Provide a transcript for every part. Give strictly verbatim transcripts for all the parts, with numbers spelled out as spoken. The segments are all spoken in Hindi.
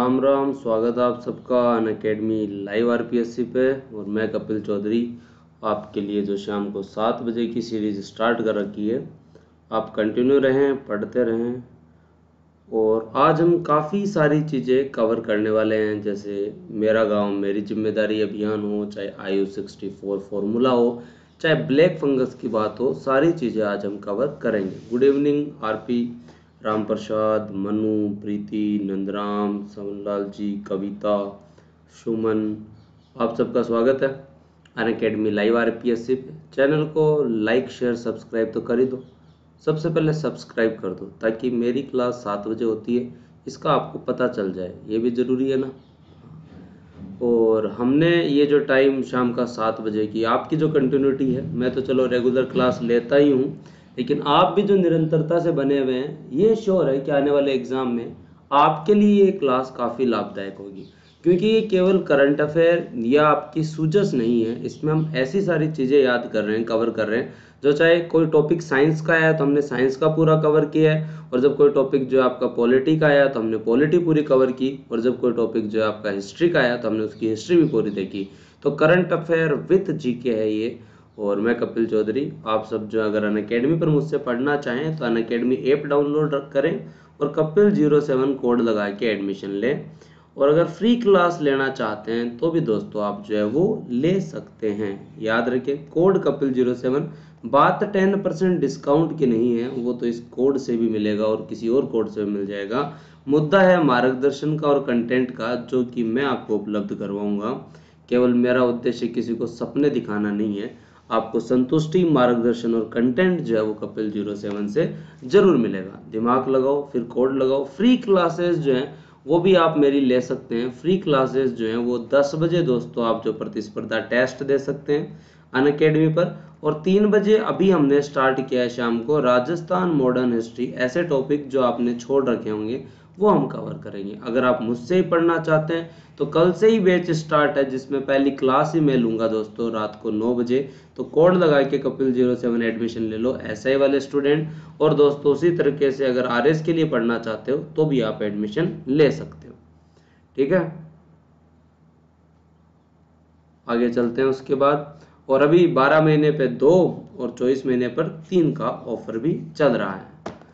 राम राम। स्वागत है आप सबका अनअकैडमी लाइव आरपीएससी पे। और मैं कपिल चौधरी आपके लिए जो शाम को सात बजे की सीरीज़ स्टार्ट कर रखी है, आप कंटिन्यू रहें, पढ़ते रहें। और आज हम काफ़ी सारी चीज़ें कवर करने वाले हैं, जैसे मेरा गांव मेरी जिम्मेदारी अभियान हो, चाहे आयु सिक्सटी फोर फॉर्मूला हो, चाहे ब्लैक फंगस की बात हो, सारी चीज़ें आज हम कवर करेंगे। Good evening RP, Ram Prasad, Manu, Preeti, Nandram, Samanlal ji, Kavita, Suman, आप सबका स्वागत है अनअकैडमी लाइव आरपीएससी पे। चैनल को लाइक शेयर सब्सक्राइब तो कर ही दो। सबसे पहले सब्सक्राइब कर दो ताकि मेरी क्लास सात बजे होती है इसका आपको पता चल जाए, ये भी ज़रूरी है ना। और हमने ये जो टाइम शाम का सात बजे की आपकी जो कंटिन्यूटी है, मैं तो चलो रेगुलर क्लास लेता ही हूँ, लेकिन आप भी जो निरंतरता से बने हुए हैं, ये श्योर है कि आने वाले एग्ज़ाम में आपके लिए ये क्लास काफ़ी लाभदायक होगी, क्योंकि ये केवल करंट अफेयर या आपकी सूजस नहीं है। इसमें हम ऐसी सारी चीज़ें याद कर रहे हैं, कवर कर रहे हैं, जो चाहे कोई टॉपिक साइंस का आया तो हमने साइंस का पूरा कवर किया है, और जब कोई टॉपिक जो आपका पॉलिटी का आया तो हमने पॉलिटी पूरी कवर की, और जब कोई टॉपिक जो आपका हिस्ट्री का आया तो हमने उसकी हिस्ट्री भी पूरी देखी। तो करंट अफेयर विथ जीके है ये। और मैं कपिल चौधरी, आप सब जो अगर अनअकैडमी पर मुझसे पढ़ना चाहें तो अनअकैडमी ऐप डाउनलोड करें और कपिल जीरो सेवन कोड लगा के एडमिशन लें। और अगर फ्री क्लास लेना चाहते हैं तो भी दोस्तों आप जो है वो ले सकते हैं। याद रखें, कोड कपिल जीरो सेवन। बात टेन परसेंट डिस्काउंट की नहीं है, वो तो इस कोड से भी मिलेगा और किसी और कोड से भी मिल जाएगा। मुद्दा है मार्गदर्शन का और कंटेंट का, जो कि मैं आपको उपलब्ध करवाऊंगा। केवल मेरा उद्देश्य किसी को सपने दिखाना नहीं है, आपको संतुष्टि, मार्गदर्शन और कंटेंट जो है वो कपिल जीरो सेवन से जरूर मिलेगा। दिमाग लगाओ, फिर कोड लगाओ। फ्री क्लासेस जो हैं वो भी आप मेरी ले सकते हैं। फ्री क्लासेस जो हैं वो दस बजे दोस्तों आप जो प्रतिस्पर्धा टेस्ट दे सकते हैं अनअकैडमी पर, और तीन बजे अभी हमने स्टार्ट किया है शाम को राजस्थान मॉडर्न हिस्ट्री। ऐसे टॉपिक जो आपने छोड़ रखे होंगे वो हम कवर करेंगे। अगर आप मुझसे ही पढ़ना चाहते हैं तो कल से ही बैच स्टार्ट है, जिसमें पहली क्लास ही मैं लूँगा दोस्तों रात को नौ बजे। तो कोड लगा के कपिल जीरो सेवन एडमिशन ले लो एसआई वाले स्टूडेंट। और दोस्तों उसी तरीके से अगर आरएस के लिए पढ़ना चाहते हो तो भी आप एडमिशन ले सकते हो, ठीक है। आगे चलते हैं उसके बाद। और अभी बारह महीने पे दो और चौबीस महीने पर तीन का ऑफर भी चल रहा है।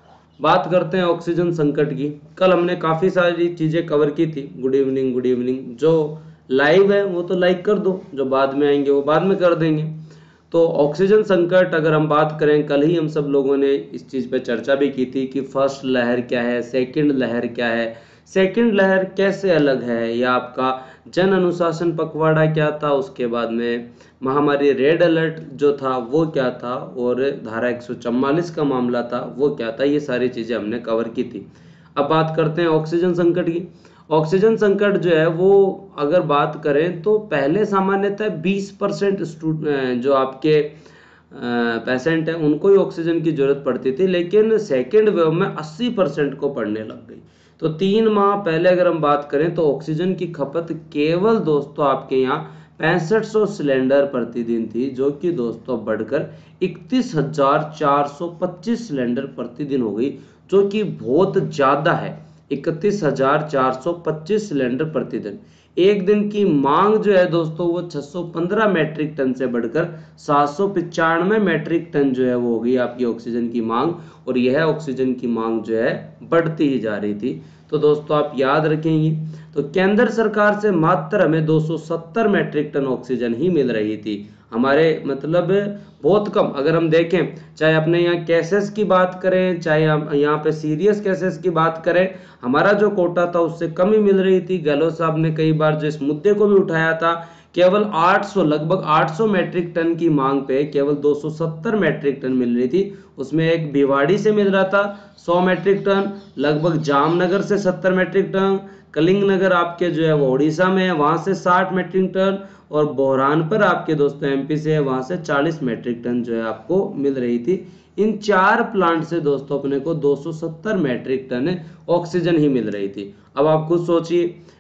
बात करते हैं ऑक्सीजन संकट की। कल हमने काफ़ी सारी चीज़ें कवर की थी। Good evening, good evening. जो लाइव है वो तो लाइक कर दो, जो बाद में आएंगे वो बाद में कर देंगे। तो ऑक्सीजन संकट अगर हम बात करें, कल ही हम सब लोगों ने इस चीज़ पे चर्चा भी की थी कि फर्स्ट लहर क्या है, सेकंड लहर क्या है, सेकंड लहर कैसे अलग है, या आपका जन अनुशासन पखवाड़ा क्या था, उसके बाद में महामारी रेड अलर्ट जो था वो क्या था, और धारा एक सौ चौवालीस का मामला था वो क्या था। ये सारी चीज़ें हमने कवर की थी। अब बात करते हैं ऑक्सीजन संकट की। ऑक्सीजन संकट जो है वो अगर बात करें तो पहले सामान्यतः बीस परसेंट जो आपके पेशेंट हैं उनको ही ऑक्सीजन की जरूरत पड़ती थी, लेकिन सेकेंड वेव में अस्सी परसेंट को पड़ने लग गई। तो तीन माह पहले अगर हम बात करें तो ऑक्सीजन की खपत केवल दोस्तों आपके यहाँ पैंसठ सौ सिलेंडर प्रतिदिन थी, जो कि दोस्तों बढ़कर इकतीस हजार चार सौ पच्चीस सिलेंडर प्रतिदिन हो गई, जो कि बहुत ज़्यादा है। इकतीस हजार चार सौ पच्चीस सिलेंडर प्रतिदिन। एक दिन की मांग जो है दोस्तों वो छह सौ पंद्रह मैट्रिक टन से बढ़कर सात सौ पचानवे मैट्रिक टन जो है वो हो गई आपकी ऑक्सीजन की मांग। और यह ऑक्सीजन की मांग जो है बढ़ती ही जा रही थी। तो दोस्तों आप याद रखेंगे, तो केंद्र सरकार से मात्र हमें दो सौ सत्तर मैट्रिक टन ऑक्सीजन ही मिल रही थी। हमारे मतलब बहुत कम। अगर हम देखें, चाहे अपने यहाँ केसेस की बात करें, चाहे हम यहाँ पे सीरियस केसेस की बात करें, हमारा जो कोटा था उससे कम ही मिल रही थी। गहलोत साहब ने कई बार जो इस मुद्दे को भी उठाया था, केवल आठ सौ लगभग आठ सौ मैट्रिक टन की मांग पे केवल दो सौ सत्तर मैट्रिक टन मिल रही थी। उसमें एक भिवाड़ी से मिल रहा था सौ मैट्रिक टन, लगभग जामनगर से सत्तर मैट्रिक टन, कलिंगनगर आपके जो है वो उड़ीसा में है, वहां से साठ मैट्रिक टन, और बोहरान पर आपके दोस्तों एमपी से है, वहां से चालीस मैट्रिक टन जो है आपको मिल रही थी। इन चार प्लांट से दोस्तों अपने को दो सौ सत्तर मैट्रिक टन ऑक्सीजन ही मिल रही थी। अब आप खुद सोचिए,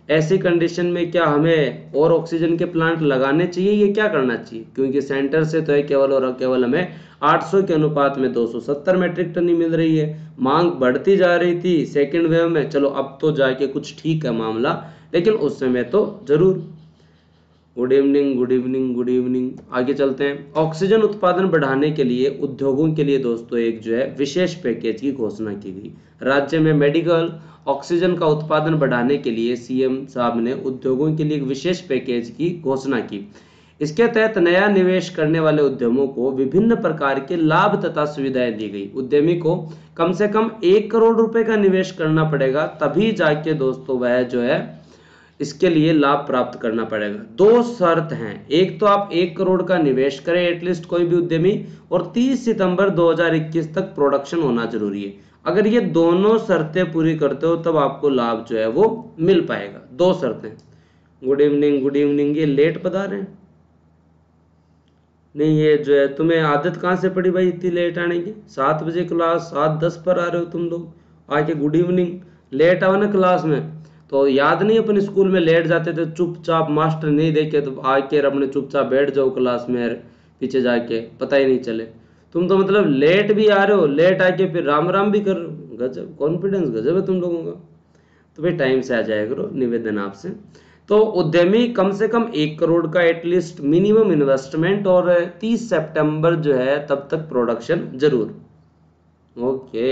ऐसी कंडीशन में क्या हमें और ऑक्सीजन के प्लांट लगाने चाहिए, ये क्या करना चाहिए? क्योंकि सेंटर से तो है केवल और केवल हमें आठ सौ के अनुपात में दो सौ सत्तर मेट्रिक टन ही मिल रही है। मांग बढ़ती जा रही थी सेकेंड वेव में, चलो अब तो जाके कुछ ठीक है मामला, लेकिन उस समय तो जरूर। Good evening good evening good evening आगे चलते हैं। ऑक्सीजन उत्पादन बढ़ाने के लिए उद्योगों के लिए दोस्तों एक जो है विशेष पैकेज की घोषणा की गई। राज्य में मेडिकल ऑक्सीजन का उत्पादन बढ़ाने के लिए सीएम साहब ने उद्योगों के लिए एक विशेष पैकेज की घोषणा की। इसके तहत नया निवेश करने वाले उद्यमों को विभिन्न प्रकार के लाभ तथा सुविधाएं दी गई। उद्यमी को कम से कम एक करोड़ रुपए का निवेश करना पड़ेगा, तभी जाके दोस्तों वह जो है इसके लिए लाभ प्राप्त करना पड़ेगा। दो शर्त हैं, एक तो आप एक करोड़ का निवेश करें एटलीस्ट कोई भी उद्यमी, और तीस सितंबर दो हज़ार इक्कीस तक प्रोडक्शन होना जरूरी है। अगर ये दोनों शर्तें पूरी करते हो तब आपको लाभ जो है वो मिल पाएगा। दो शर्तें। गुड इवनिंग गुड इवनिंग ये लेट बता रहे हैं? नहीं, ये जो है तुम्हें आदत कहाँ से पड़ी भाई इतनी लेट आने की? सात बजे क्लास, सात दस पर आ रहे हो तुम लोग, आके गुड इवनिंग। लेट आओ ना क्लास में। तो याद नहीं अपने स्कूल में लेट जाते थे, चुपचाप मास्टर नहीं देखे तो आके अपने चुपचाप बैठ जाओ क्लास में पीछे जाके, पता ही नहीं चले। तुम तो मतलब लेट भी आ रहे हो, लेट आके फिर राम राम भी कर रहे हो। गजब कॉन्फिडेंस, गजब है तुम लोगों का। तो भाई टाइम से आ जाया करो, निवेदन आपसे। तो उद्यमी कम से कम एक करोड़ का एटलीस्ट मिनिमम इन्वेस्टमेंट, और तीस सितंबर जो है तब तक प्रोडक्शन जरूर। ओके,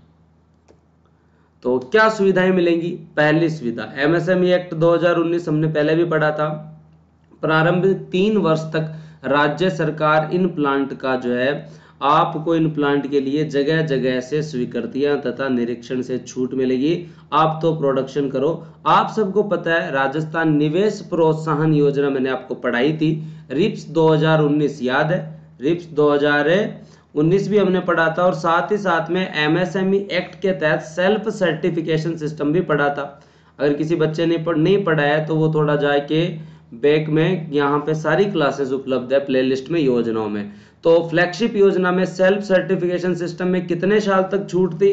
तो क्या सुविधाएं मिलेंगी? पहली सुविधा एमएसएमई एक्ट दो हज़ार उन्नीस हमने पहले भी पढ़ा था। प्रारंभिक तीन वर्ष तक राज्य सरकार इन प्लांट का जो है आपको इन प्लांट के लिए जगह जगह से स्वीकृतियां तथा निरीक्षण से छूट मिलेगी। आप तो प्रोडक्शन करो। आप सबको पता है राजस्थान निवेश प्रोत्साहन योजना मैंने आपको पढ़ाई थी, रिप्स दो हज़ार उन्नीस याद है? रिप्स दो हज़ार उन्नीस भी हमने पढ़ा था, और साथ ही साथ में एमएसएमई एक्ट के तहत सेल्फ सर्टिफिकेशन सिस्टम भी पढ़ा था। अगर किसी बच्चे ने पढ़ नहीं पढ़ा है तो वो थोड़ा जाके बैक में यहाँ पे सारी क्लासेस उपलब्ध है प्लेलिस्ट में, योजनाओं में। तो फ्लैगशिप योजना में सेल्फ सर्टिफिकेशन सिस्टम में कितने साल तक छूट थी?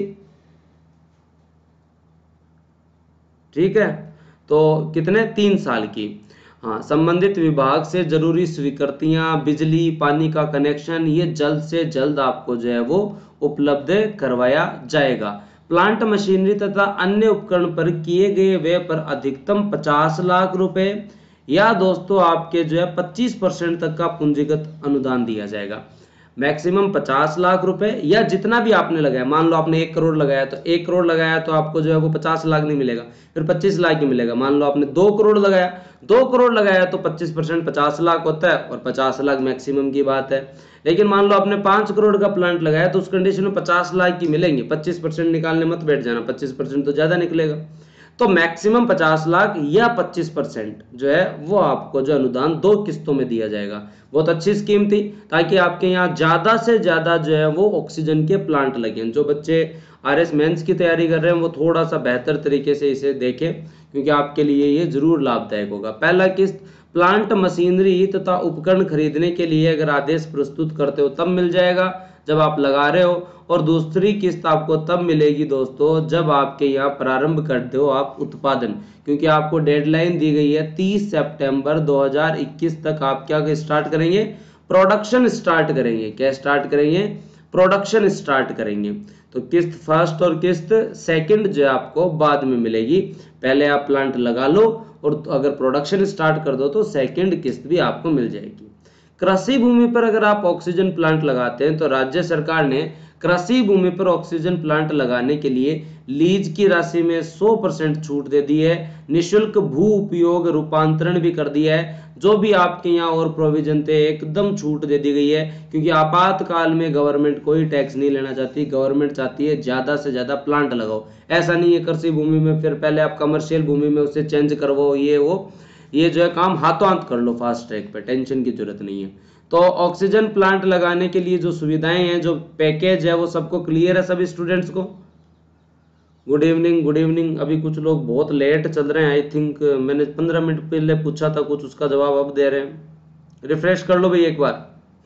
ठीक है, तो कितने? तीन साल की। हाँ, संबंधित विभाग से जरूरी स्वीकृतियां, बिजली पानी का कनेक्शन, ये जल्द से जल्द आपको जो है वो उपलब्ध करवाया जाएगा। प्लांट मशीनरी तथा अन्य उपकरण पर किए गए व्यय पर अधिकतम पचास लाख रुपए या दोस्तों आपके जो है पच्चीस परसेंट तक का पूंजीगत अनुदान दिया जाएगा। मैक्सिमम पचास लाख रुपए या जितना भी आपने लगाया, मान लो आपने एक करोड़ लगाया तो एक करोड़ लगाया तो आपको जो है वो पचास लाख नहीं मिलेगा, फिर पच्चीस लाख ही मिलेगा। मान लो आपने दो करोड़ लगाया, दो करोड़ लगाया तो पच्चीस परसेंट पचास लाख होता है, और पचास लाख मैक्सिमम की बात है। लेकिन मान लो आपने पांच करोड़ का प्लांट लगाया तो उस कंडीशन में पचास लाख की मिलेंगे। पच्चीस परसेंट निकालने मत बैठ जाना, पच्चीस परसेंट तो ज्यादा निकलेगा। तो मैक्सिमम पचास लाख या पच्चीस परसेंट जो है वो आपको जो अनुदान दो किस्तों में दिया जाएगा। बहुत अच्छी स्कीम थी, ताकि आपके यहाँ ज्यादा से ज्यादा जो है वो ऑक्सीजन के प्लांट लगे। जो बच्चे आर एस मेंस की तैयारी कर रहे हैं वो थोड़ा सा बेहतर तरीके से इसे देखें, क्योंकि आपके लिए ये जरूर लाभदायक होगा। पहला किस्त प्लांट मशीनरी तथा उपकरण खरीदने के लिए अगर आदेश प्रस्तुत करते हो तब मिल जाएगा जब आप लगा रहे हो, और दूसरी किस्त आपको तब मिलेगी दोस्तों जब आपके यहाँ प्रारंभ करते हो आप उत्पादन, क्योंकि आपको डेडलाइन दी गई है तीस सितंबर दो हज़ार इक्कीस तक आप क्या स्टार्ट करेंगे? प्रोडक्शन स्टार्ट करेंगे। क्या स्टार्ट करेंगे? प्रोडक्शन स्टार्ट करेंगे। तो किस्त फर्स्ट और किस्त सेकंड जो आपको बाद में मिलेगी। पहले आप प्लांट लगा लो और अगर प्रोडक्शन स्टार्ट कर दो तो सेकंड किस्त भी आपको मिल जाएगी। कृषि भूमि पर अगर आप ऑक्सीजन प्लांट लगाते हैं तो राज्य सरकार ने कृषि भूमि पर ऑक्सीजन प्लांट लगाने के लिए लीज की राशि में सौ परसेंट छूट दे दी है। निशुल्क भू उपयोग रूपांतरण भी कर दिया है। जो भी आपके यहाँ और प्रोविजन थे एकदम छूट दे दी गई है, क्योंकि आपातकाल में गवर्नमेंट कोई टैक्स नहीं लेना चाहती। गवर्नमेंट चाहती है ज्यादा से ज्यादा प्लांट लगाओ। ऐसा नहीं है कृषि भूमि में फिर पहले आप कमर्शियल भूमि में उसे चेंज करवाओ, ये वो ये जो है काम हाथों हाथ कर लो फास्ट ट्रैक पे, टेंशन की जरूरत नहीं है। तो ऑक्सीजन प्लांट लगाने के लिए जो सुविधाएं हैं, जो पैकेज है, वो सबको क्लियर है सभी स्टूडेंट्स को? Good evening good evening. अभी कुछ लोग बहुत लेट चल रहे हैं, आई थिंक मैंने पंद्रह मिनट पहले पूछा था कुछ, उसका जवाब अब दे रहे हैं। रिफ्रेश कर लो भाई एक बार।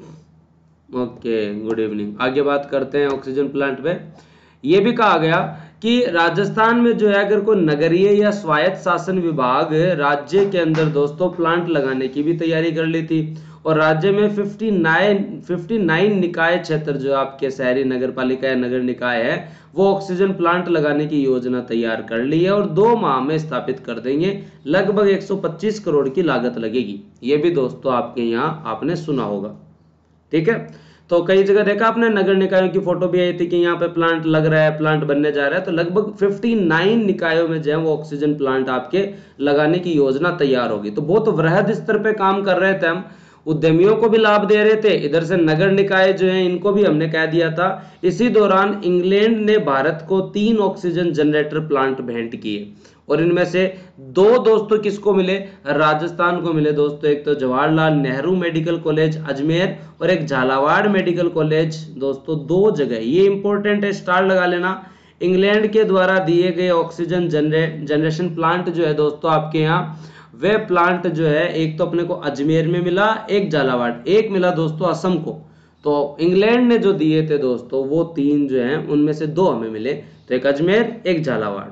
Okay good evening. आगे बात करते हैं ऑक्सीजन प्लांट पे। ये भी कहा गया कि राजस्थान में जो है अगर कोई नगरीय या स्वायत्त शासन विभाग राज्य के अंदर दोस्तों प्लांट लगाने की भी तैयारी कर ली थी, और राज्य में उनसठ उनसठ निकाय क्षेत्र जो आपके शहरी नगर पालिका या नगर निकाय है वो ऑक्सीजन प्लांट लगाने की योजना तैयार कर ली है और दो माह में स्थापित कर देंगे। लगभग एक सौ पच्चीस करोड़ की लागत लगेगी। ये भी दोस्तों आपके यहाँ आपने सुना होगा, ठीक है। तो कई जगह देखा आपने नगर निकायों की फोटो भी आई थी कि यहाँ पे प्लांट लग रहा है, प्लांट बनने जा रहा है। तो लगभग उनसठ निकायों में जो है वो ऑक्सीजन प्लांट आपके लगाने की योजना तैयार होगी। तो बहुत वृहद स्तर पे काम कर रहे थे हम, उद्यमियों को भी लाभ दे रहे थे, इधर से नगर निकाय जो है इनको भी हमने कह दिया था। इसी दौरान इंग्लैंड ने भारत को तीन ऑक्सीजन जनरेटर प्लांट भेंट किए और इनमें से दो दोस्तों किसको मिले, राजस्थान को मिले दोस्तों। एक तो जवाहरलाल नेहरू मेडिकल कॉलेज अजमेर और एक झालावाड़ मेडिकल कॉलेज दोस्तों, दो जगह ये इंपॉर्टेंट है, स्टार लगा लेना। इंग्लैंड के द्वारा दिए गए ऑक्सीजन जनरे जनरेशन प्लांट जो है दोस्तों आपके यहाँ, वे प्लांट जो है एक तो अपने को अजमेर में मिला, एक झालावाड़, एक मिला दोस्तों असम को। तो इंग्लैंड ने जो दिए थे दोस्तों वो तीन जो हैं उनमें से दो हमें मिले, तो एक अजमेर एक झालावाड़।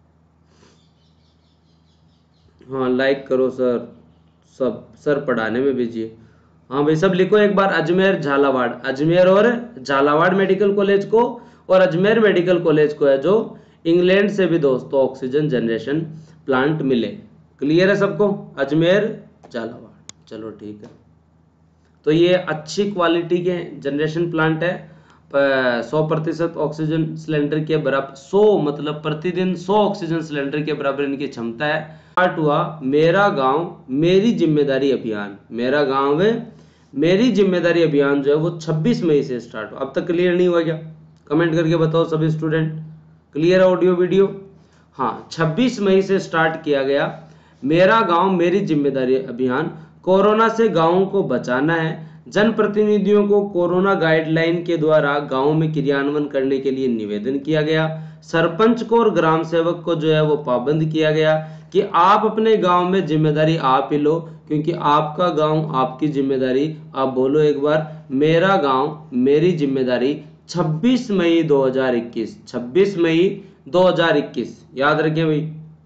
हाँ लाइक करो सर, सब सर पढ़ाने में बिजी है। हाँ भाई सब लिखो एक बार, अजमेर झालावाड़, अजमेर और झालावाड़ मेडिकल कॉलेज को और अजमेर मेडिकल कॉलेज को है जो इंग्लैंड से भी दोस्तों ऑक्सीजन जनरेशन प्लांट मिले। क्लियर है सबको, अजमेर झालावाड़, चलो ठीक है। तो ये अच्छी क्वालिटी के जनरेशन प्लांट है, सौ प्रतिशत ऑक्सीजन सिलेंडर के बराबर, सौ मतलब प्रतिदिन सौ ऑक्सीजन सिलेंडर के बराबर इनकी क्षमता है। स्टार्ट हुआ मेरा गांव मेरी जिम्मेदारी अभियान, मेरा गांव है मेरी जिम्मेदारी अभियान जो है वो छब्बीस मई से स्टार्ट हुआ। अब तक क्लियर नहीं हुआ क्या? कमेंट करके बताओ सभी स्टूडेंट, क्लियर है ऑडियो वीडियो? हाँ, छब्बीस मई से स्टार्ट किया गया मेरा गांव मेरी जिम्मेदारी अभियान। कोरोना से गांवों को बचाना है। जनप्रतिनिधियों को कोरोना गाइडलाइन के द्वारा गांव में क्रियान्वयन करने के लिए निवेदन किया गया। सरपंच को और ग्राम सेवक को जो है वो पाबंद किया गया कि आप अपने गांव में जिम्मेदारी आप ही लो, क्योंकि आपका गांव आपकी जिम्मेदारी। आप बोलो एक बार, मेरा गांव मेरी जिम्मेदारी। छब्बीस मई दो हज़ार इक्कीस, छब्बीस मई दो हज़ार इक्कीस याद रखें भाई,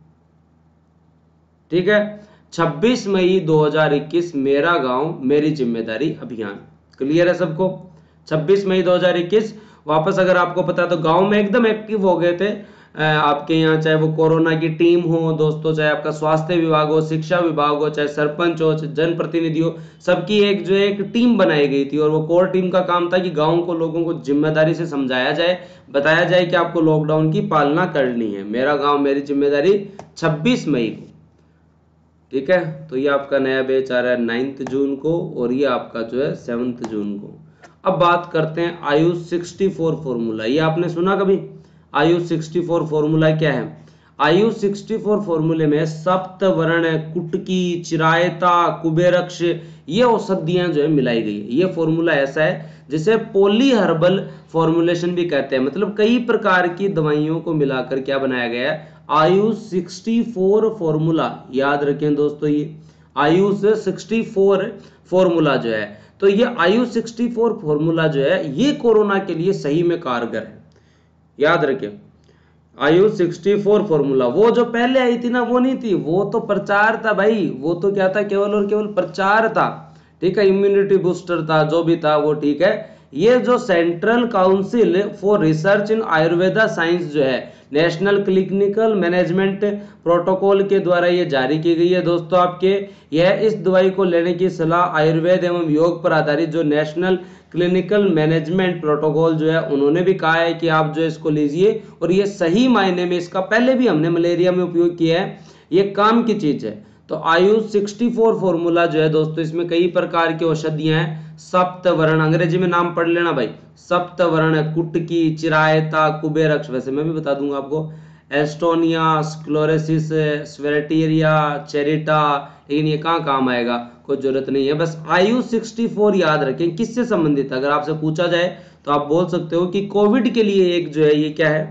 ठीक है। छब्बीस मई दो हज़ार इक्कीस मेरा गांव मेरी जिम्मेदारी अभियान। क्लियर है सबको? छब्बीस मई दो हज़ार इक्कीस। वापस अगर आपको पता है तो गांव में एकदम एक्टिव हो गए थे आपके यहाँ, चाहे वो कोरोना की टीम हो दोस्तों, चाहे आपका स्वास्थ्य विभाग हो, शिक्षा विभाग हो, चाहे सरपंच हो, जनप्रतिनिधि हो, सबकी एक जो है एक टीम बनाई गई थी। और वो कोर टीम का काम था कि गांव को लोगों को जिम्मेदारी से समझाया जाए, बताया जाए कि आपको लॉकडाउन की पालना करनी है। मेरा गाँव मेरी जिम्मेदारी छब्बीस मई को, ठीक है। तो ये आपका नया बैच आ रहा है नाइन्थ जून को और ये आपका जो है सेवन्थ जून को। अब बात करते हैं आयुष सिक्सटी फोर फॉर्मूला। ये आपने सुना कभी? आयुष सिक्सटी फोर फॉर्मूला क्या है? आयुष सिक्सटी फोर फॉर्मूले में सप्तवर्ण, कुटकी, चिरायता, कुबेरक्ष ये औषधियां जो है मिलाई गई है। ये फॉर्मूला ऐसा है जिसे पॉली हर्बल फॉर्मुलेशन भी कहते हैं, मतलब कई प्रकार की दवाइयों को मिलाकर क्या बनाया गया है? Ayush sixty four formula. याद रखें दोस्तों, ये आयुष सिक्सटी फोर फॉर्मूला जो है, तो ये आयुष सिक्सटी फोर फॉर्मूला जो है ये कोरोना के लिए सही में कारगर है। याद रखें, आयुष सिक्सटी फोर फॉर्मूला। वो जो पहले आई थी ना वो नहीं थी, वो तो प्रचार था भाई, वो तो क्या था? केवल और केवल प्रचार था, ठीक है। इम्यूनिटी बूस्टर था, जो भी था वो, ठीक है। ये जो central council for research in Ayurveda science जो है, नेशनल क्लिनिकल मैनेजमेंट प्रोटोकॉल के द्वारा ये जारी की गई है दोस्तों आपके। यह इस दवाई को लेने की सलाह आयुर्वेद एवं योग पर आधारित जो नेशनल क्लिनिकल मैनेजमेंट प्रोटोकॉल जो है उन्होंने भी कहा है कि आप जो इसको लीजिए, और ये सही मायने में, इसका पहले भी हमने मलेरिया में उपयोग किया है, ये काम की चीज है। तो आयुष सिक्सटी फोर फॉर्मूला जो है दोस्तों, इसमें कई प्रकार की औषधियां हैं। सप्तवर्ण, अंग्रेजी में नाम पढ़ लेना भाई, सप्तवर्ण, कुटकी, चिरायता, कुबेरक्ष, वैसे मैं भी बता दूंगा आपको, एस्टोनिया, स्क्लोरेसिस, स्वेरेटेरिया, चेरिटा, लेकिन ये कहाँ काम आएगा, कोई जरूरत नहीं है। बस आयुष सिक्सटी फोर याद रखें। किससे संबंधित है? अगर आपसे पूछा जाए तो आप बोल सकते हो कि कोविड के लिए एक जो है ये क्या है।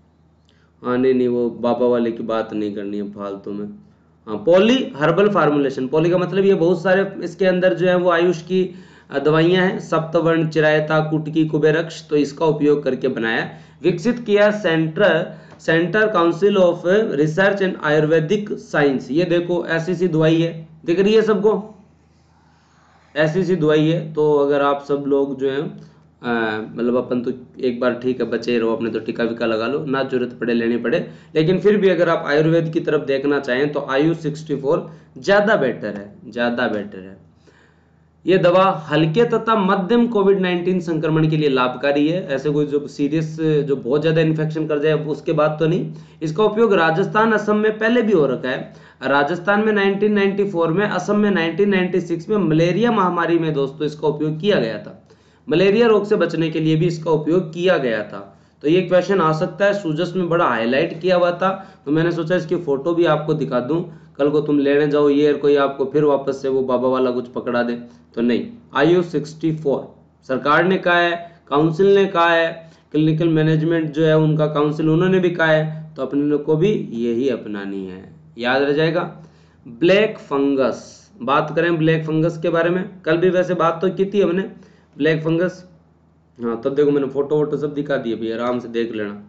हाँ नहीं नहीं, वो बाबा वाले की बात नहीं करनी है फालतू में। हाँ, पॉली हर्बल फार्मुलेशन। पॉली का मतलब ये बहुत सारे इसके अंदर जो है वो आयुष की दवाइयां हैं, सप्तवर्ण, चिरायता, कुटकी, कुबेरक्ष, तो इसका उपयोग करके बनाया, विकसित किया centre centre council of research and Ayurvedic science. ये देखो ऐसी सी दवाई है, दिख रही है सबको, ऐसी सी दवाई है। तो अगर आप सब लोग जो है मतलब अपन तो एक बार ठीक है बचे रहो, अपने तो टीका विका लगा लो, ना जरूरत पड़े लेनी पड़े, लेकिन फिर भी अगर आप आयुर्वेद की तरफ देखना चाहें तो आयु सिक्सटी फोर ज़्यादा बेटर है, ज़्यादा बेटर है। ये दवा हल्के तथा मध्यम कोविड नाइन्टीन संक्रमण के लिए लाभकारी है। ऐसे कोई जो सीरियस जो बहुत ज़्यादा इन्फेक्शन कर जाए उसके बाद तो नहीं। इसका उपयोग राजस्थान असम में पहले भी हो रखा है। राजस्थान में नाइनटीन नाइंटी फोर में, असम में नाइनटीन नाइंटी सिक्स में मलेरिया महामारी में दोस्तों इसका उपयोग किया गया था। मलेरिया रोग से बचने के लिए भी इसका उपयोग किया गया था। तो ये क्वेश्चन आ सकता है, सूजस में बड़ा हाईलाइट किया हुआ था, तो मैंने सोचा इसकी फोटो भी आपको दिखा दूं, कल को तुम लेने जाओ ये कोई आपको फिर वापस से वो बाबा वाला कुछ पकड़ा दे तो नहीं। आयु सिक्सटी फोर सरकार ने कहा है, काउंसिल ने कहा है, क्लिनिकल मैनेजमेंट जो है उनका काउंसिल उन्होंने भी कहा है, तो अपने को भी यही अपनानी है, याद रह जाएगा। ब्लैक फंगस, बात करें ब्लैक फंगस के बारे में, कल भी वैसे बात तो की थी हमने ब्लैक फंगस। हाँ तब देखो मैंने फोटो वोटो सब दिखा दिए भी, आराम से देख लेना।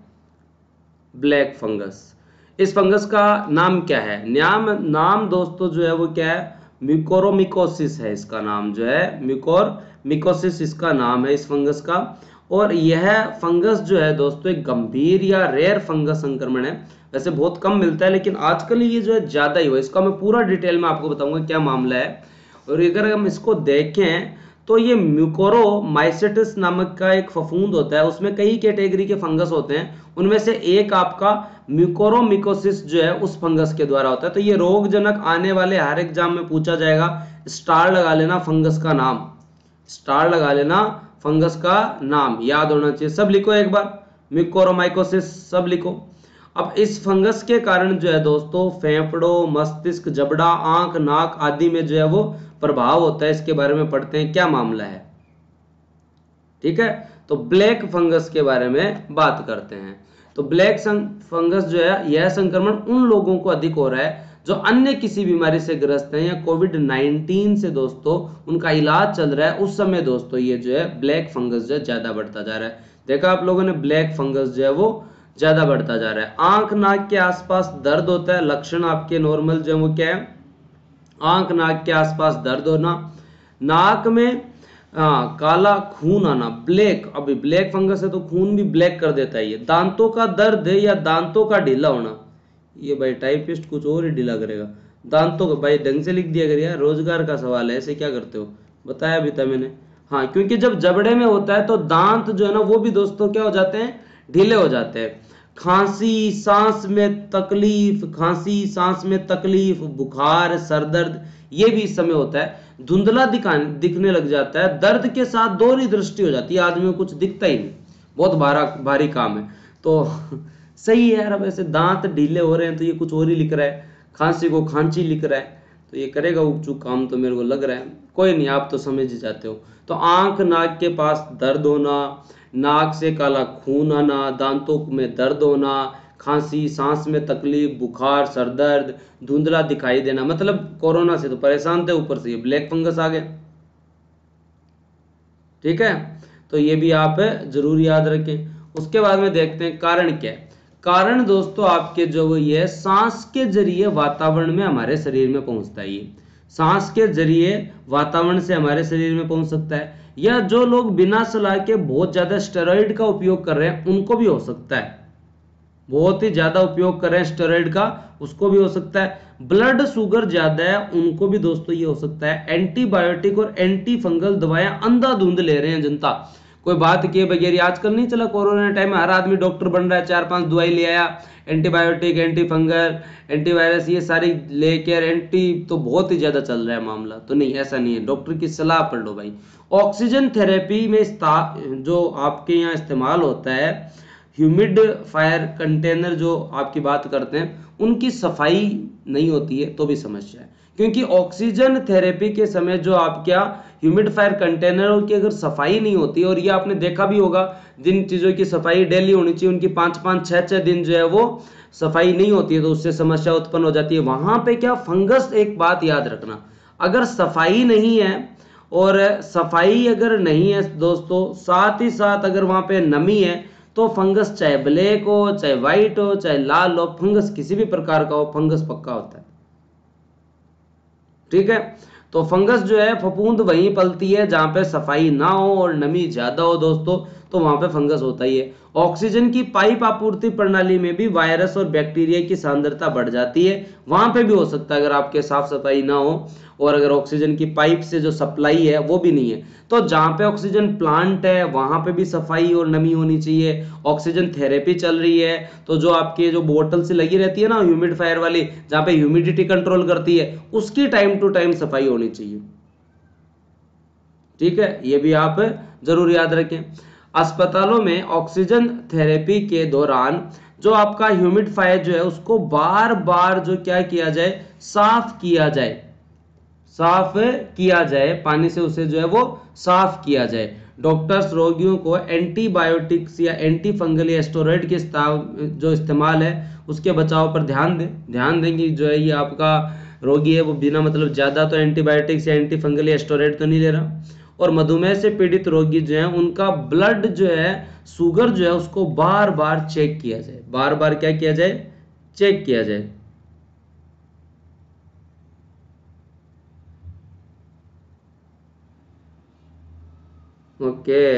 ब्लैक फंगस, इस फंगस का नाम क्या है? नाम नाम दोस्तों जो है वो क्या है? म्यूकोरमिकोसिस है इसका नाम, जो है म्यूकोरमिकोसिस इसका नाम है इस फंगस का। और यह फंगस जो है दोस्तों एक गंभीर या रेयर फंगस संक्रमण है। वैसे बहुत कम मिलता है लेकिन आजकल ये जो है ज्यादा ही हुआ। इसका मैं पूरा डिटेल में आपको बताऊंगा क्या मामला है। और अगर हम इसको देखें तो ये म्यूकोरोमाइसेटिस नामक का एक फफूंद होता है, उसमें कई कैटेगरी के फंगस होते हैं, उनमें से एक आपका म्यूकोरोमिकोसिस जो है उस फंगस के द्वारा होता है। तो ये रोगजनक आने वाले हर एग्जाम में पूछा जाएगा, स्टार लगा लेना फंगस का नाम, स्टार लगा लेना फंगस का नाम, याद होना चाहिए। सब लिखो एक बार, म्यूकोरोमाइकोसिस सब लिखो। अब इस फंगस के कारण जो है दोस्तों फेफड़ों, मस्तिष्क, जबड़ा, आंख, नाक आदि में जो है वो प्रभाव होता है। इसके बारे में पढ़ते हैं क्या मामला है, ठीक है। तो ब्लैक फंगस के बारे में बात करते हैं। तो ब्लैक फंगस जो है यह संक्रमण उन लोगों को अधिक हो रहा है जो अन्य किसी बीमारी से ग्रस्त हैं या कोविड नाइन्टीन से दोस्तों उनका इलाज चल रहा है, उस समय दोस्तों ये जो है ब्लैक फंगस जो है ज्यादा बढ़ता जा रहा है। देखा आप लोगों ने, ब्लैक फंगस जो है वो ज्यादा बढ़ता जा रहा है। आंख नाक के आसपास दर्द होता है, लक्षण आपके नॉर्मल जो है वो क्या है? आंख नाक के आसपास दर्द होना, नाक में आ, काला खून आना, ब्लैक, अभी ब्लैक फंगस है तो खून भी ब्लैक कर देता है ये। दांतों का दर्द है या दांतों का ढीला होना, ये भाई टाइपिस्ट कुछ और ही ढीला करेगा। दांतों का भाई ढंग से लिख दिया कर यार, रोजगार का सवाल है, ऐसे क्या करते हो, बताया भी था मैंने। हाँ क्योंकि जब जबड़े में होता है तो दांत जो है ना वो भी दोस्तों क्या हो जाते हैं? ढीले हो जाते हैं। खांसी, सांस में तकलीफ, खांसी सांस में तकलीफ, बुखार, सरदर्द, ये भी इस समय होता है। धुंधला दिखाने दिखने लग जाता है, दर्द के साथ दोहरी दृष्टि हो जाती है, आदमी को कुछ दिखता ही नहीं, बहुत भारा भारी काम है। तो सही है यार, अब ऐसे दांत ढीले हो रहे हैं तो ये कुछ और ही लिख रहा है, खांसी को खांची लिख रहा है, तो ये करेगा उपचुक काम तो मेरे को लग रहा है। कोई नहीं, आप तो समझ ही जाते हो। तो आंख नाक के पास दर्द होना, नाक से काला खून आना, दांतों में दर्द होना, खांसी, सांस में तकलीफ, बुखार, सरदर्द, धुंधला दिखाई देना, मतलब कोरोना से तो परेशान थे, ऊपर से ये ब्लैक फंगस आ गया, ठीक है। तो ये भी आप जरूर याद रखें। उसके बाद में देखते हैं कारण क्या है। कारण दोस्तों आपके जो ये सांस के जरिए वातावरण में हमारे शरीर में पहुंचता है, ये सांस के जरिए वातावरण से हमारे शरीर में पहुंच सकता है, या जो लोग बिना सलाह के बहुत ज्यादा स्टेरॉइड का उपयोग कर रहे हैं उनको भी हो सकता है, बहुत ही ज्यादा उपयोग कर रहे हैं स्टेरॉइड का, उसको भी हो सकता है। ब्लड शुगर ज्यादा है उनको भी दोस्तों ये हो सकता है। एंटीबायोटिक और एंटी फंगल दवाएं अंधाधुंध ले रहे हैं जनता, कोई बात किए बगैर। आजकल नहीं चला कोरोना टाइम में हर आदमी डॉक्टर बन रहा है, चार पांच दवाई ले आया, एंटीबायोटिक, एंटी फंगल, एंटीवायरस, ये सारी लेकर एंटी, तो बहुत ही ज्यादा चल रहा है मामला। तो नहीं, ऐसा नहीं है, डॉक्टर की सलाह पढ़ लो भाई। ऑक्सीजन थेरेपी में जो आपके यहाँ इस्तेमाल होता है, ह्यूमिड फायर कंटेनर जो आपकी बात करते हैं, उनकी सफाई नहीं होती है तो भी समस्या है, क्योंकि ऑक्सीजन थेरेपी के समय जो आपके ह्यूमिडिफायर कंटेनर की अगर सफाई नहीं होती, और ये आपने देखा भी होगा जिन चीज़ों की सफाई डेली होनी चाहिए उनकी पाँच पाँच छः छः दिन जो है वो सफाई नहीं होती है, तो उससे समस्या उत्पन्न हो जाती है। वहाँ पे क्या फंगस, एक बात याद रखना, अगर सफाई नहीं है, और सफाई अगर नहीं है दोस्तों, साथ ही साथ अगर वहाँ पे नमी है तो फंगस चाहे ब्लैक हो, चाहे व्हाइट हो, चाहे लाल हो, फंगस किसी भी प्रकार का हो, फंगस पक्का होता है। ठीक है, तो फंगस जो है फफूंद वहीं पलती है जहां पे सफाई ना हो और नमी ज्यादा हो दोस्तों, तो वहां पे फंगस होता ही है। ऑक्सीजन की पाइप आपूर्ति प्रणाली में भी वायरस और बैक्टीरिया की सांद्रता बढ़ जाती है, वहां पे भी हो सकता है अगर आपके साफ सफाई ना हो और अगर ऑक्सीजन की पाइप से जो सप्लाई है वो भी नहीं है। तो जहां पे ऑक्सीजन प्लांट है वहां पे भी सफाई और नमी होनी चाहिए। ऑक्सीजन थेरेपी चल रही है तो जो आपके जो बोतल से लगी रहती है ना ह्यूमिडिफायर वाली, जहां पे ह्यूमिडिटी कंट्रोल करती है, उसकी टाइम टू टाइम सफाई होनी चाहिए। ठीक है, ये भी आप जरूर याद रखें। अस्पतालों में ऑक्सीजन थेरेपी के दौरान जो आपका ह्यूमिडिफायर जो है उसको बार बार जो क्या किया जाए, साफ किया जाए, साफ किया जाए, पानी से उसे जो है वो साफ किया जाए। डॉक्टर्स रोगियों को एंटीबायोटिक्स या एंटी फंगल या स्टेरॉइड के जो इस्तेमाल है उसके बचाव पर ध्यान दें। ध्यान देंगे जो है ये आपका रोगी है वो बिना मतलब ज़्यादा तो एंटीबायोटिक्स या एंटी फंगल या स्टेरॉइड तो नहीं ले रहा। और मधुमेह से पीड़ित रोगी जो है उनका ब्लड जो है, शुगर जो है उसको बार बार चेक किया जाए, बार बार क्या किया जाए, चेक किया जाए। ओके,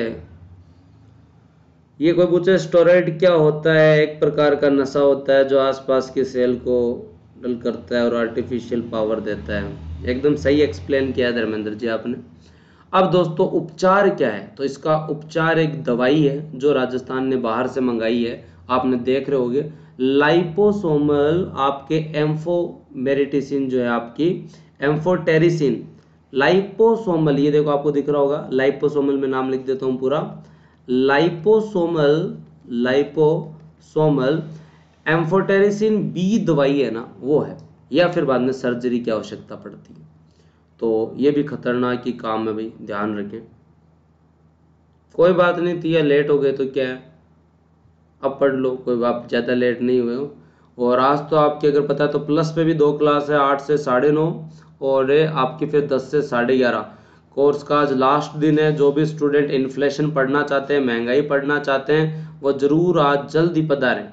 ये कोई पूछे स्टेरॉइड क्या होता है? एक प्रकार का नशा होता है जो आसपास के सेल को डल करता है और आर्टिफिशियल पावर देता है। एकदम सही एक्सप्लेन किया धर्मेंद्र जी आपने। अब दोस्तों उपचार क्या है, तो इसका उपचार एक दवाई है जो राजस्थान ने बाहर से मंगाई है, आपने देख रहे होगे, लाइपोसोमल आपके एम्फोमेरिटिसिन जो है आपकी एम्फोटेरिसिन, लाइपोसोमल, ये देखो आपको दिख रहा होगा, लाइपोसोमल में नाम लिख देता हूँ पूरा, लाइपोसोमल, लाइपोसोमल एम्फोटेरिसिन बी दवाई है ना वो है, या फिर बाद में सर्जरी की आवश्यकता पड़ती है। तो ये भी खतरनाक ही काम है भाई, ध्यान रखें। कोई बात नहीं थी, या लेट हो गए तो क्या है, अब पढ़ लो, कोई आप ज़्यादा लेट नहीं हुए हो। और आज तो आपके अगर पता है तो प्लस पे भी दो क्लास है, आठ से साढ़े नौ, और आपकी फिर दस से साढ़े ग्यारह। कोर्स का आज लास्ट दिन है। जो भी स्टूडेंट इन्फ्लेशन पढ़ना चाहते हैं, महंगाई पढ़ना चाहते हैं, वो जरूर आज जल्दी पधारें।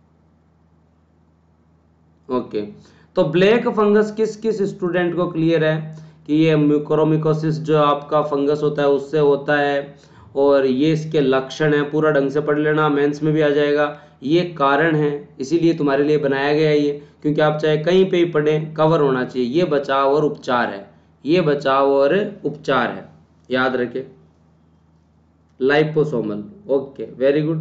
ओके, तो ब्लैक फंगस किस किस स्टूडेंट को क्लियर है कि ये म्यूकोरमिकोसिस जो आपका फंगस होता है उससे होता है, और ये इसके लक्षण हैं, पूरा ढंग से पढ़ लेना, मेंस में भी आ जाएगा। ये कारण है, इसीलिए तुम्हारे लिए बनाया गया है ये, क्योंकि आप चाहे कहीं पे ही पढ़ें कवर होना चाहिए। ये बचाव और उपचार है, ये बचाव और उपचार है, याद रखें। Liposomal, okay very good.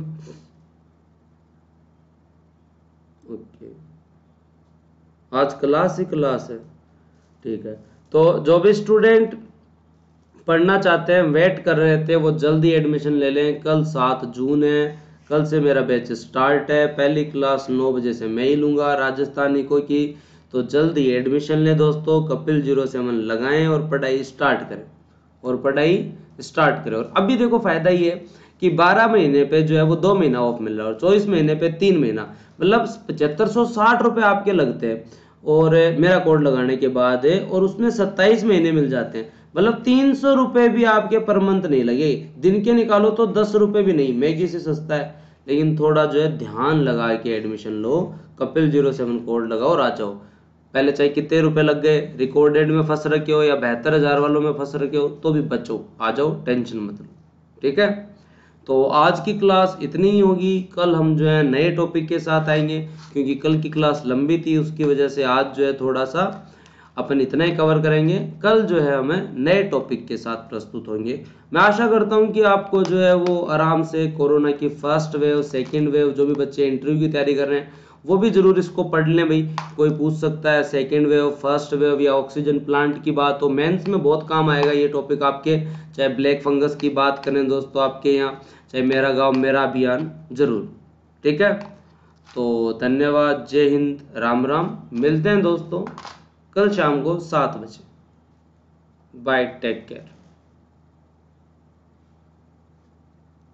Okay, आज क्लास ही क्लास है, ठीक है। तो जो भी स्टूडेंट पढ़ना चाहते हैं, वेट कर रहे थे, वो जल्दी एडमिशन ले लें। कल सात जून है, कल से मेरा बैच स्टार्ट है। पहली क्लास नौ बजे से मैं ही लूँगा राजस्थानी को की, तो जल्दी एडमिशन लें दोस्तों। कपिल जीरो सेवन लगाएं और पढ़ाई स्टार्ट करें, और पढ़ाई स्टार्ट करें। और अभी देखो फ़ायदा ये है कि बारह महीने पे जो है वो दो महीना ऑफ मिल रहा है, और चौबीस महीने पे तीन महीना, मतलब पचहत्तर सौ साठ रुपये आपके लगते हैं और मेरा कोड लगाने के बाद है, और उसमें सत्ताईस महीने मिल जाते हैं। मतलब तीन सौ रुपये भी आपके पर मंथ नहीं लगे, दिन के निकालो तो दस रुपये भी नहीं, मैगी से सस्ता है। लेकिन थोड़ा जो है ध्यान लगा के एडमिशन लो, कपिल जीरो सेवन कोड लगाओ और आ जाओ। पहले चाहे कितने रुपए लग गए, रिकॉर्डेड में फंस रखे हो या बहत्तर हजार वालों में फंस रखे हो, तो भी बचो, आ जाओ, टेंशन मत लो, ठीक है। तो आज की क्लास इतनी ही होगी। कल हम जो है नए टॉपिक के साथ आएंगे, क्योंकि कल की क्लास लंबी थी, उसकी वजह से आज जो है थोड़ा सा अपन इतना ही कवर करेंगे। कल जो है हमें नए टॉपिक के साथ प्रस्तुत होंगे। मैं आशा करता हूं कि आपको जो है वो आराम से कोरोना की फर्स्ट वेव, सेकेंड वेव, जो भी बच्चे इंटरव्यू की तैयारी कर रहे हैं वो भी जरूर इसको पढ़ लें भाई। कोई पूछ सकता है सेकेंड वेव, फर्स्ट वेव या ऑक्सीजन प्लांट की बात, तो मेंस में बहुत काम आएगा ये टॉपिक आपके। चाहे ब्लैक फंगस की बात करें दोस्तों आपके यहाँ, चाहे मेरा गांव मेरा अभियान, जरूर, ठीक है। तो धन्यवाद, जय हिंद, राम राम। मिलते हैं दोस्तों कल शाम को सात बजे। Bye, take care.